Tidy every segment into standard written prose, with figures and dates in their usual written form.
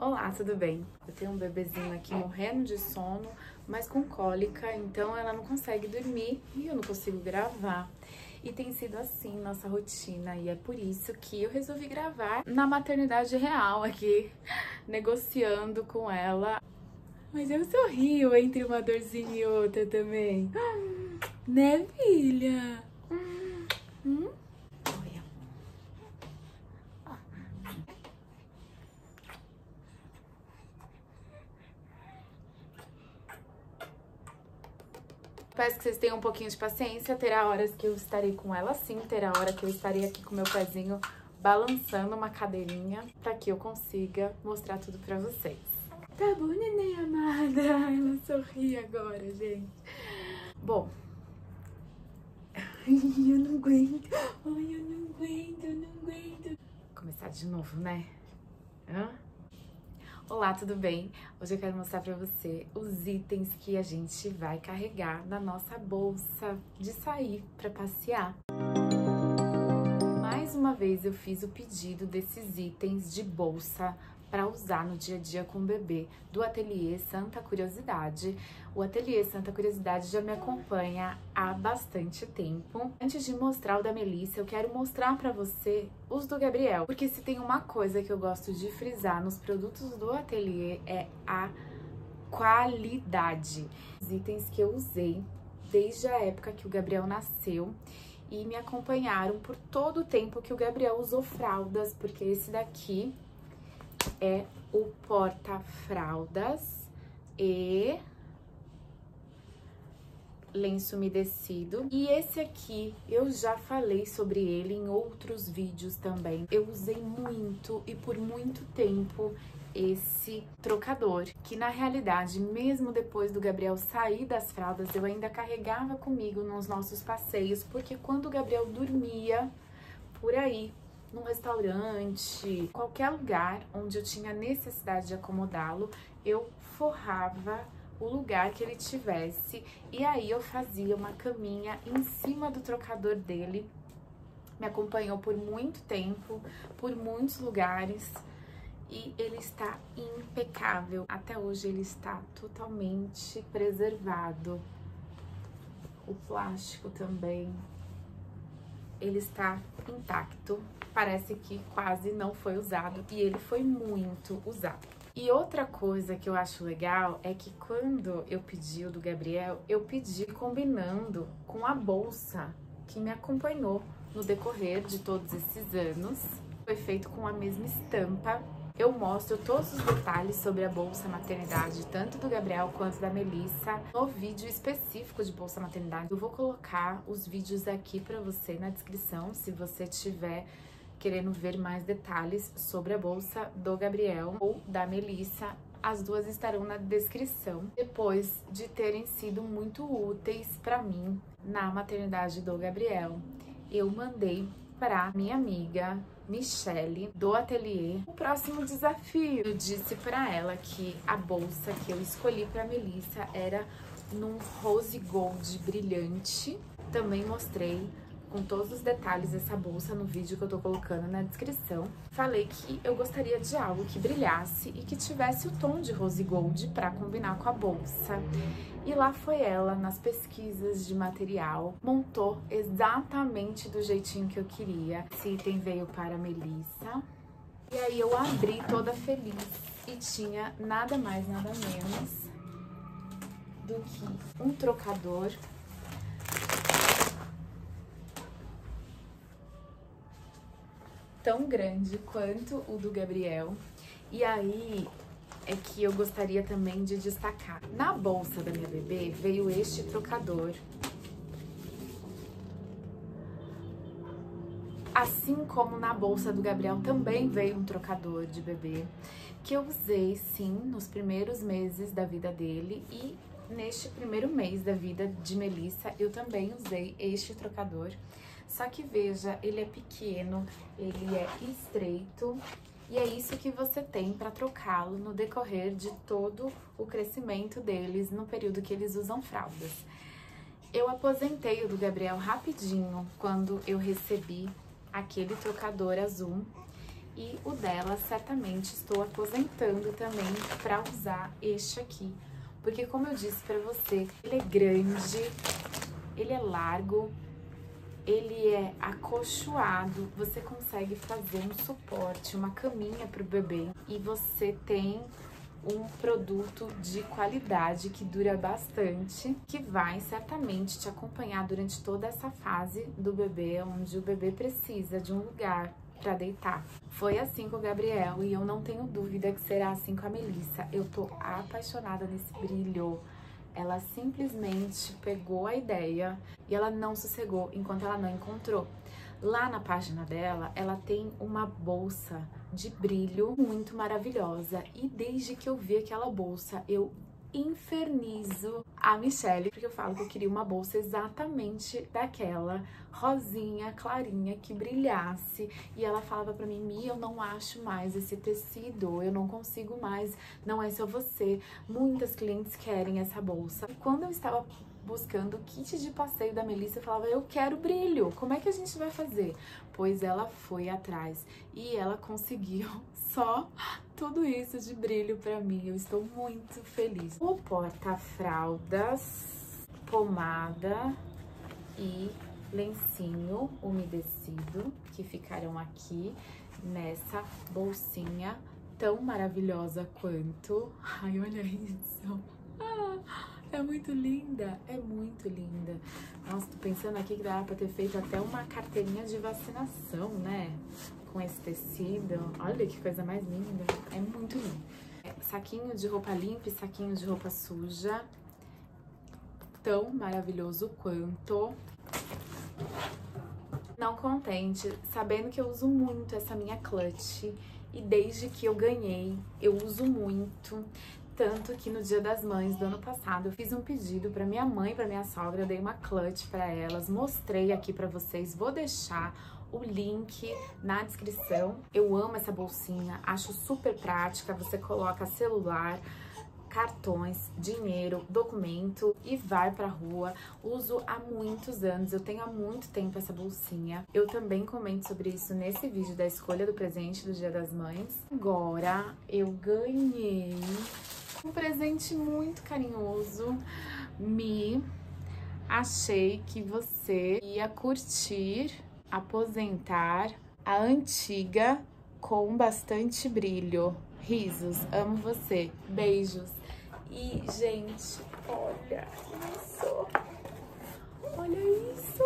Olá, tudo bem? Eu tenho um bebezinho aqui morrendo de sono, mas com cólica, então ela não consegue dormir e eu não consigo gravar. E tem sido assim nossa rotina, e é por isso que eu resolvi gravar na maternidade real aqui, negociando com ela. Mas eu sorrio entre uma dorzinha e outra também. Né, filha? Olha. Peço que vocês tenham um pouquinho de paciência, terá horas que eu estarei com ela sim, terá hora que eu estarei aqui com meu pezinho balançando uma cadeirinha para que eu consiga mostrar tudo pra vocês. Tá bom, neném amada? Ela sorri agora, gente. Bom, eu não aguento, ai, eu não aguento. Vou começar de novo, né? Olá, tudo bem? Hoje eu quero mostrar pra você os itens que a gente vai carregar na nossa bolsa de sair pra passear. Mais uma vez eu fiz o pedido desses itens de bolsa para usar no dia a dia com o bebê do Ateliê Santa Curiosidade. O Ateliê Santa Curiosidade já me acompanha há bastante tempo. Antes de mostrar o da Melissa, eu quero mostrar para você os do Gabriel, porque se tem uma coisa que eu gosto de frisar nos produtos do Ateliê é a qualidade. Os itens que eu usei desde a época que o Gabriel nasceu e me acompanharam por todo o tempo que o Gabriel usou fraldas, porque esse daqui é o porta-fraldas e lenço umedecido. E esse aqui, eu já falei sobre ele em outros vídeos também. Eu usei muito e por muito tempo esse trocador, que na realidade, mesmo depois do Gabriel sair das fraldas, eu ainda carregava comigo nos nossos passeios, porque quando o Gabriel dormia por aí, num restaurante, qualquer lugar onde eu tinha necessidade de acomodá-lo, eu forrava o lugar que ele tivesse e aí eu fazia uma caminha em cima do trocador dele. Me acompanhou por muito tempo, por muitos lugares e ele está impecável. Até hoje ele está totalmente preservado. O plástico também, ele está intacto. Parece que quase não foi usado e ele foi muito usado. E outra coisa que eu acho legal é que quando eu pedi o do Gabriel, eu pedi combinando com a bolsa que me acompanhou no decorrer de todos esses anos. Foi feito com a mesma estampa. Eu mostro todos os detalhes sobre a bolsa maternidade, tanto do Gabriel quanto da Melissa, no vídeo específico de bolsa maternidade. Eu vou colocar os vídeos aqui pra você na descrição, se você tiver querendo ver mais detalhes sobre a bolsa do Gabriel ou da Melissa. As duas estarão na descrição. Depois de terem sido muito úteis pra mim na maternidade do Gabriel, eu mandei para minha amiga Michelle, do Ateliê, o próximo desafio. Eu disse para ela que a bolsa que eu escolhi para Melissa era num rose gold brilhante. Também mostrei com todos os detalhes essa bolsa no vídeo que eu tô colocando na descrição. Falei que eu gostaria de algo que brilhasse e que tivesse o tom de rose gold para combinar com a bolsa. E lá foi ela, nas pesquisas de material, montou exatamente do jeitinho que eu queria. Esse item veio para a Melissa. E aí eu abri toda feliz e tinha nada mais, nada menos do que um trocador tão grande quanto o do Gabriel. E aí é que eu gostaria também de destacar. Na bolsa da minha bebê veio este trocador. Assim como na bolsa do Gabriel também veio um trocador de bebê, que eu usei sim nos primeiros meses da vida dele e neste primeiro mês da vida de Melissa eu também usei este trocador. Só que veja, ele é pequeno, ele é estreito e é isso que você tem para trocá-lo no decorrer de todo o crescimento deles no período que eles usam fraldas. Eu aposentei o do Gabriel rapidinho quando eu recebi aquele trocador azul E o dela, certamente, estou aposentando também pra usar este aqui. Porque, como eu disse pra você, ele é grande, ele é largo, ele é acolchoado, você consegue fazer um suporte, uma caminha pro bebê. E você tem um produto de qualidade que dura bastante, que vai certamente te acompanhar durante toda essa fase do bebê, onde o bebê precisa de um lugar pra deitar. Foi assim com o Gabriel e eu não tenho dúvida que será assim com a Melissa. Eu tô apaixonada nesse brilho. Ela simplesmente pegou a ideia e ela não sossegou enquanto ela não encontrou. Lá na página dela, ela tem uma bolsa de brilho muito maravilhosa. E desde que eu vi aquela bolsa, eu infernizo a Michelle, porque eu falo que eu queria uma bolsa exatamente daquela, rosinha, clarinha, que brilhasse. E ela falava pra mim, Mi, eu não acho mais esse tecido, eu não consigo mais, não é só você. Muitas clientes querem essa bolsa. E quando eu estava buscando o kit de passeio da Melissa, eu falava, eu quero brilho, como é que a gente vai fazer? Pois ela foi atrás e ela conseguiu só tudo isso de brilho pra mim, eu estou muito feliz. O porta-fraldas, pomada e lencinho umedecido que ficarão aqui nessa bolsinha tão maravilhosa quanto. Ai, olha isso! É muito linda, é muito linda. Nossa, tô pensando aqui que dá pra ter feito até uma carteirinha de vacinação, né? Com esse tecido. Olha que coisa mais linda. É muito lindo. Saquinho de roupa limpa e saquinho de roupa suja. Tão maravilhoso quanto. Não contente, sabendo que eu uso muito essa minha clutch. E desde que eu ganhei, eu uso muito. Tanto que no Dia das Mães do ano passado eu fiz um pedido pra minha mãe e pra minha sogra, eu dei uma clutch pra elas, mostrei aqui pra vocês, vou deixar o link na descrição. Eu amo essa bolsinha, acho super prática, você coloca celular, cartões, dinheiro, documento e vai pra rua. Uso há muitos anos, eu tenho há muito tempo essa bolsinha. Eu também comento sobre isso nesse vídeo da escolha do presente do Dia das Mães. Agora eu ganhei um presente muito carinhoso. Mi, achei que você ia curtir aposentar a antiga com bastante brilho. Risos, amo você. Beijos. E, gente, olha isso. Olha isso.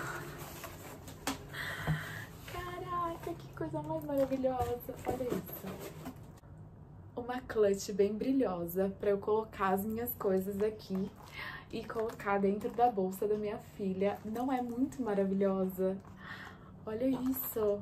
Caraca, que coisa mais maravilhosa. Olha isso. Uma clutch bem brilhosa para eu colocar as minhas coisas aqui e colocar dentro da bolsa da minha filha. Não é muito maravilhosa? Olha isso!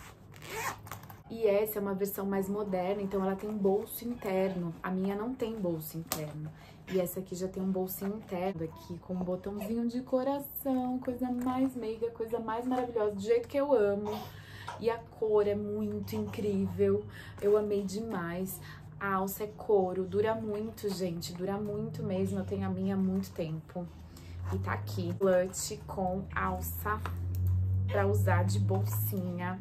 E essa é uma versão mais moderna, então ela tem bolso interno. A minha não tem bolso interno. E essa aqui já tem um bolsinho interno aqui, com um botãozinho de coração, coisa mais meiga, coisa mais maravilhosa, do jeito que eu amo. E a cor é muito incrível, eu amei demais. A alça é couro, dura muito, gente, dura muito mesmo, eu tenho a minha há muito tempo. E tá aqui, clutch com alça pra usar de bolsinha.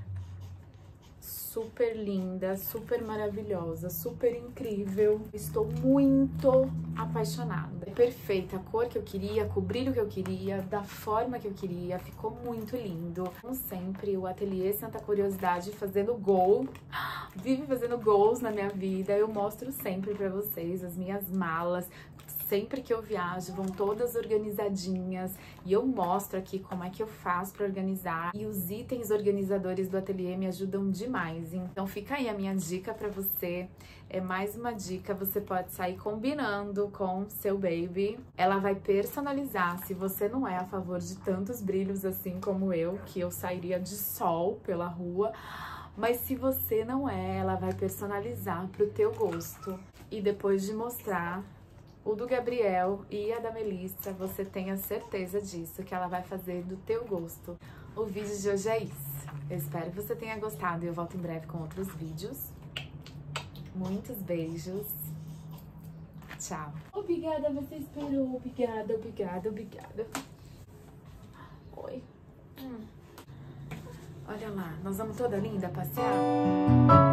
Super linda, super maravilhosa, super incrível. Estou muito apaixonada. É perfeita, a cor que eu queria, com o brilho que eu queria, da forma que eu queria, ficou muito lindo. Como sempre, o Ateliê Santa Curiosidade fazendo gol, vive fazendo gols na minha vida. Eu mostro sempre pra vocês as minhas malas. Sempre que eu viajo, vão todas organizadinhas e eu mostro aqui como é que eu faço para organizar. E os itens organizadores do ateliê me ajudam demais. Então fica aí a minha dica para você. É mais uma dica, você pode sair combinando com seu baby. Ela vai personalizar, se você não é a favor de tantos brilhos assim como eu, que eu sairia de sol pela rua. Mas se você não é, ela vai personalizar pro teu gosto. E depois de mostrar o do Gabriel e a da Melissa, você tenha certeza disso, que ela vai fazer do teu gosto. O vídeo de hoje é isso. Eu espero que você tenha gostado e eu volto em breve com outros vídeos. Muitos beijos. Tchau. Obrigada, você esperou. Obrigada, obrigada, obrigada. Oi. Olha lá, nós vamos toda linda passear?